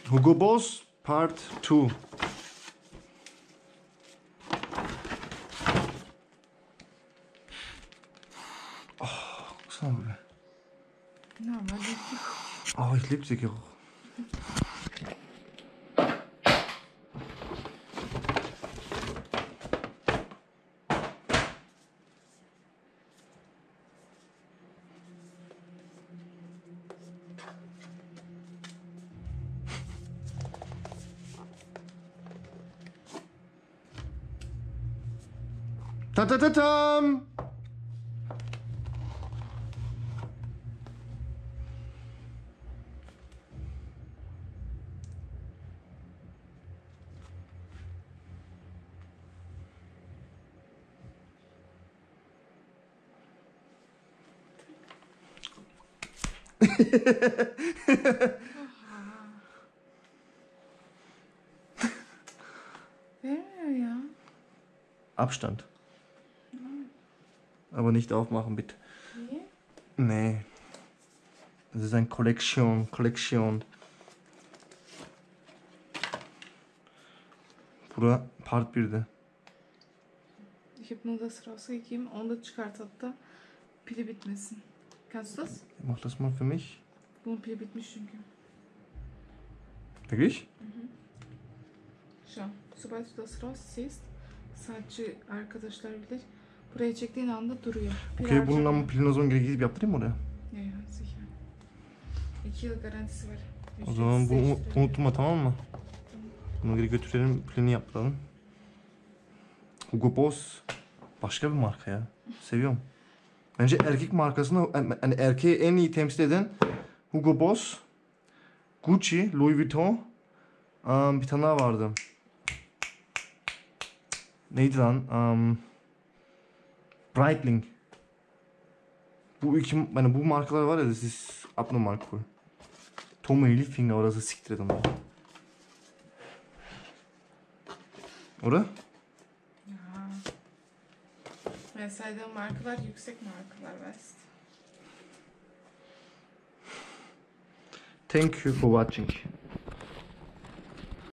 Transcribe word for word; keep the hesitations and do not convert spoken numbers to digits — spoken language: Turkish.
Hugo Boss Part two. Oh, baksana böyle. Normal. Oh, ich liebe sie Geruch. Ta ta ta tam. Vermiyor ya. Abstand. Aber nicht aufmachen, bitte. Niye? Nee. Das ist ein Kollektion. Kollektion. Bura part birde. Ich habe nur das rausgegeben. Onu da çıkart hatta. Pili bitmesin. Kannst du das? Mach das mal für mich. Bunun pili bitmiş çünkü. Wirklich? Şu an. Sobald du das rausziehst, sadece arkadaşlar bilir. Buraya çektiğin anda duruyor. Pil Okay, harcama. bunun ama pilini o zaman geri gidip yaptırayım mı oraya? Ya ya sicher. İki yıl garantisi var. O zaman bu Ücretsiz unutma, tamam mı? Bunu geri götürelim, pilini yaptıralım. Hugo Boss başka bir marka ya. Seviyorum. Bence erkek markasını, yani erkeği en iyi temsil eden Hugo Boss, Gucci, Louis Vuitton, um, bir tane daha vardı. Neydi lan? Um, Breitling. Bu iki, yani bu markalar var ya, das ist abnormal cool. Tommy Hilfiger orası siktir et onu. Oder? Ya. Ben saydığım markalar yüksek markalar West. Thank you for watching.